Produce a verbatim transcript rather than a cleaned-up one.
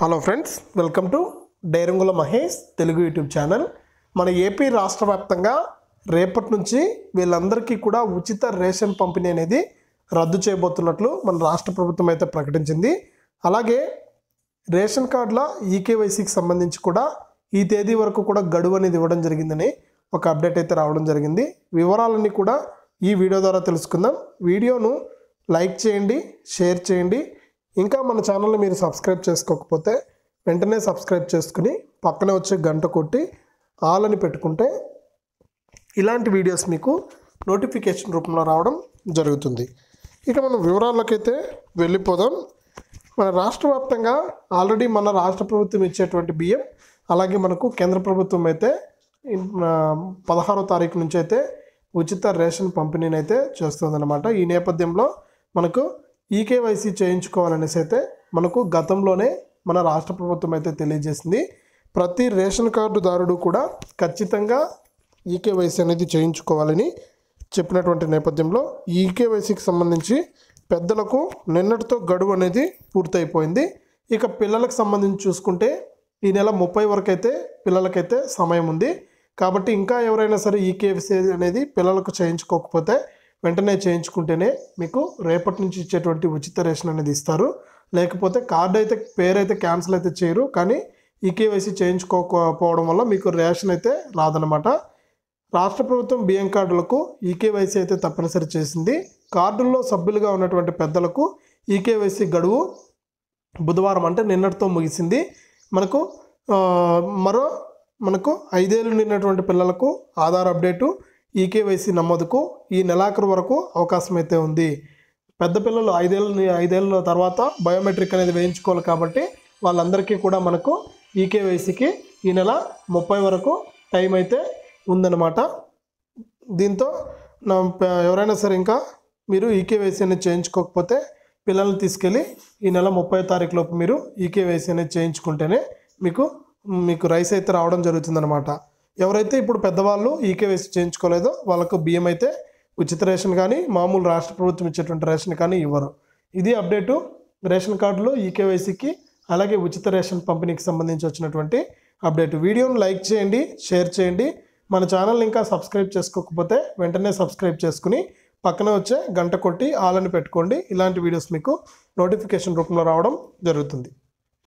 Hello friends, welcome to డైరంగుల Mahesh Telugu YouTube channel. మన AP రాష్ట్ర వ్యాప్తంగా రేపటి నుంచి వీళ్ళందరికీ కూడా ఉచిత రేషన్ పంపిణీ అనేది రద్దు చేయబోతున్నట్లు మన రాష్ట్ర ప్రభుత్వం అయితే ప్రకటించింది. అలాగే రేషన్ కార్డుల ఈకేవైసీకి సంబంధించి కూడా ఈ తేదీ వరకు కూడా గడువు అనేది ఇవ్వడం జరిగిందని ఒక అప్డేట్ అయితే రావడం జరిగింది. వివరాలన్నీ కూడా ఈ వీడియో ద్వారా తెలుసుకుందాం. వీడియోను లైక్ చేయండి, షేర్ చేయండి. ఇంకా మన ఛానల్ని మీరు సబ్స్క్రైబ్ చేసుకోకపోతే వెంటనే సబ్స్క్రైబ్ చేసుకుని పక్కనే వచ్చే గంట కొట్టి ఆల్ అని పెట్టుకుంటే ఇలాంటి వీడియోస్ మీకు నోటిఫికేషన్ రూపంలో రావడం జరుగుతుంది. ఇక మనం వివరాలకైతే వెళ్ళిపోదాం. మన రాష్ట్ర వ్యాప్తంగా ఆల్రెడీ మన రాష్ట్ర ప్రభుత్వం ఇచ్చేటువంటి బియ్యం, అలాగే మనకు కేంద్ర ప్రభుత్వం అయితే పదహారో తారీఖు నుంచి అయితే ఉచిత రేషన్ పంపిణీని అయితే చేస్తుందన్నమాట. ఈ నేపథ్యంలో మనకు ఈకేవైసీ చేయించుకోవాలనేసి అయితే మనకు గతంలోనే మన రాష్ట్ర ప్రభుత్వం అయితే తెలియజేసింది. ప్రతి రేషన్ కార్డుదారుడు కూడా ఖచ్చితంగా ఈకేవైసీ అనేది చేయించుకోవాలని చెప్పినటువంటి నేపథ్యంలో ఈకేవైసీకి సంబంధించి పెద్దలకు నిన్నటితో గడువు అనేది పూర్తయిపోయింది. ఇక పిల్లలకు సంబంధించి చూసుకుంటే ఈ నెల ముప్పై వరకు అయితే పిల్లలకైతే సమయం ఉంది. కాబట్టి ఇంకా ఎవరైనా సరే ఈకేవైసీ అనేది పిల్లలకు చేయించుకోకపోతే వెంటనే చేయించుకుంటేనే మీకు రేపటి నుంచి ఇచ్చేటువంటి ఉచిత రేషన్ అనేది ఇస్తారు. లేకపోతే కార్డు అయితే పేరు అయితే క్యాన్సిల్ అయితే చేయరు, కానీ ఈకేవైసీ చేయించుకోకపోవడం వల్ల మీకు రేషన్ అయితే రాదనమాట. రాష్ట్ర ప్రభుత్వం బియ్యం కార్డులకు ఈకేవైసీ అయితే తప్పనిసరి చేసింది. కార్డుల్లో సభ్యులుగా ఉన్నటువంటి పెద్దలకు ఈకేవైసీ గడువు బుధవారం అంటే నిన్నటితో ముగిసింది. మనకు మరో మనకు ఐదేళ్ళు నిన్నటువంటి పిల్లలకు ఆధార్ అప్డేటు, ఈకేవైసీ నమోదుకు ఈ నెలాఖరు వరకు అవకాశం అయితే ఉంది. పెద్ద పిల్లలు ఐదేళ్ళ ఐదేళ్ళ తర్వాత బయోమెట్రిక్ అనేది వేయించుకోవాలి. కాబట్టి వాళ్ళందరికీ కూడా మనకు ఈకేవైసీకి ఈ నెల ముప్పై వరకు టైం అయితే ఉందన్నమాట. దీంతో ఎవరైనా సరే ఇంకా మీరు ఈకేవైసీ అనేది చేయించుకోకపోతే పిల్లల్ని తీసుకెళ్ళి ఈ నెల ముప్పై తారీఖు లోపు మీరు ఈకేవైసీ అనేది చేయించుకుంటేనే మీకు మీకు రైస్ అయితే రావడం జరుగుతుందన్నమాట. ఎవరైతే ఇప్పుడు పెద్దవాళ్ళు ఈకేవైసీ చేయించుకోలేదో వాళ్ళకు బియ్యం అయితే ఉచిత రేషన్ కానీ మామూలు రాష్ట్ర ప్రభుత్వం ఇచ్చేటువంటి రేషన్ కానీ ఇవ్వరు. ఇది అప్డేటు రేషన్ కార్డులో ఈకేవైసీకి అలాగే ఉచిత రేషన్ పంపిణీకి సంబంధించి వచ్చినటువంటి అప్డేట్. వీడియోను లైక్ చేయండి, షేర్ చేయండి. మన ఛానల్ ఇంకా సబ్స్క్రైబ్ చేసుకోకపోతే వెంటనే సబ్స్క్రైబ్ చేసుకుని పక్కన వచ్చే గంట కొట్టి ఆల్ అని పెట్టుకోండి. ఇలాంటి వీడియోస్ మీకు నోటిఫికేషన్ రూపంలో రావడం జరుగుతుంది.